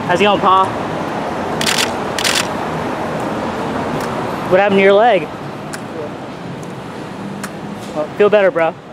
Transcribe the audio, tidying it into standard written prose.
How's it going, Pa? What happened to your leg? Well, feel better, bro.